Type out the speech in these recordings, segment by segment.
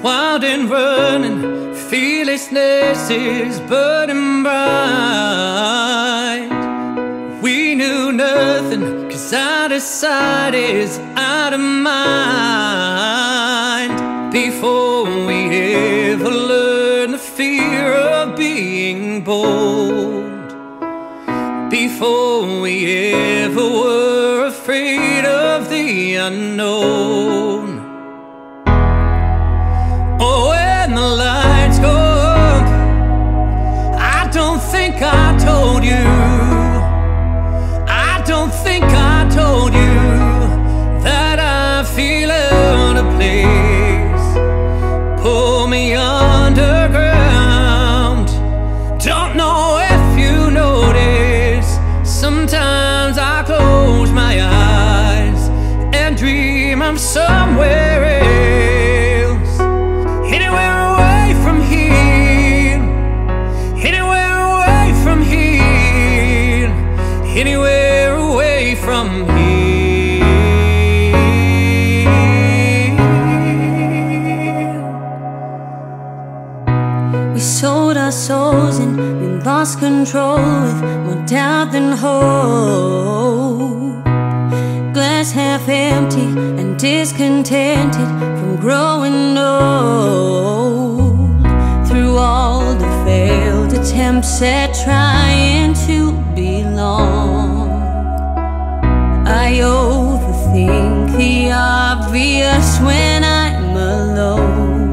wild and running, fearlessness is burning bright. We knew nothing, 'cause out of sight is out of mind. Before we ever learned the fear of being bold, before we ever were afraid of the unknown. Oh, when the lights go up, I don't think I told you, I don't think I told you that I feel out of place. Pull me underground. Don't know if you notice, sometimes I close my eyes and dream I'm somewhere else. Anywhere away from here, anywhere away from here, anywhere away from here. We sold our souls and we lost control with more doubt than hope. Glass half empty and discontented from growing old. Through all the failed attempts at trying to belong, I overthink the obvious when I'm alone.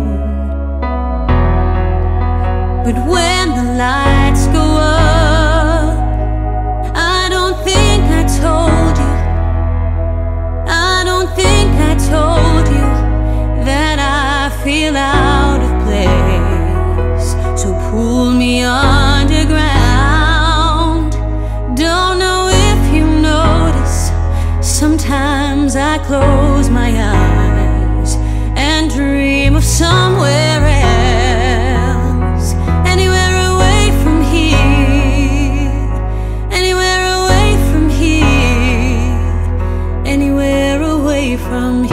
But when the lights go up, I don't think I told you, I don't think I told you that I feel out of place. So pull me underground. Don't know if you notice, sometimes I close my eyes and dream of somewhere else. Anywhere away from here, anywhere away from here, anywhere away from here.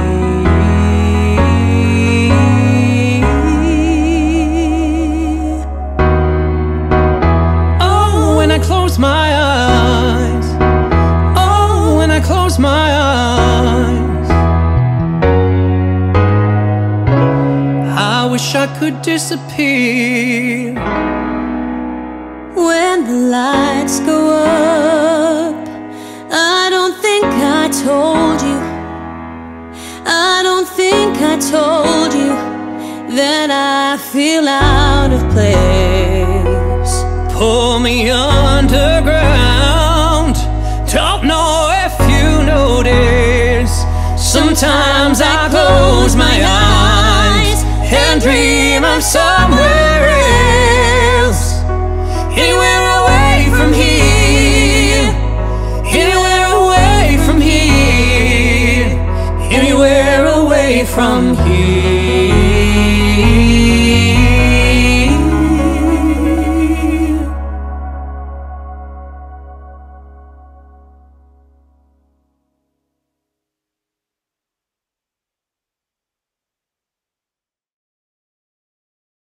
Oh, when I close my eyes, oh, when I close my eyes, I wish I could disappear. When the lights go up, I don't think I told you, I don't think I told you that I feel out of place. Pull me underground. Don't know if you notice, sometimes I close my eyes and dream I'm somewhere else. Anywhere away from here, anywhere away from here, anywhere away from here.